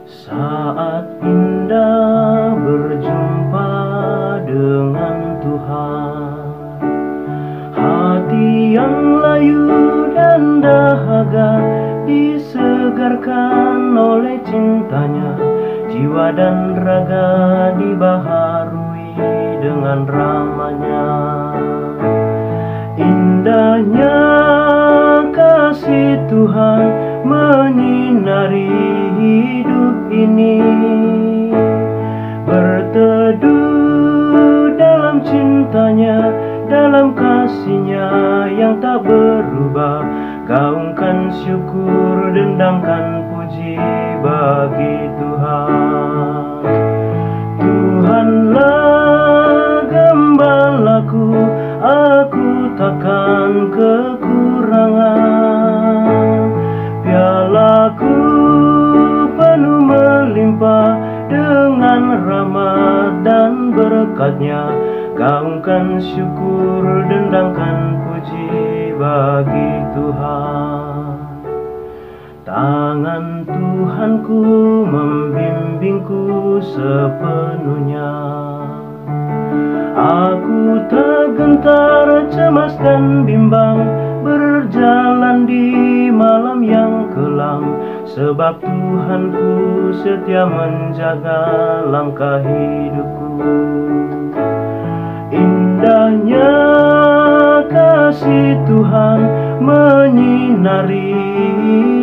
Saat indah berjumpa dengan Tuhan, hati yang layu dan dahaga disegarkan oleh cintanya. Jiwa dan raga dibaharui dengan ramanya. Indahnya kasih Tuhan menyinari hidup ini, berteduh dalam cintanya, dalam kasihnya yang tak berubah. Gaungkan syukur, dendangkan puji bagi Tuhan. Tuhanlah gembalaku, aku takkan kekurangan. Pialaku penuh melimpah dengan rahmat dan berkatnya. Gaungkan syukur, dendangkan puji bagi Tuhan. Tangan Tuhanku membimbingku sepenuhnya. Aku tak gentar, cemas dan bimbang, berjalan di malam yang kelam, sebab Tuhanku setia menjaga langkah hidupku. Indahnya kasih Tuhan menyinari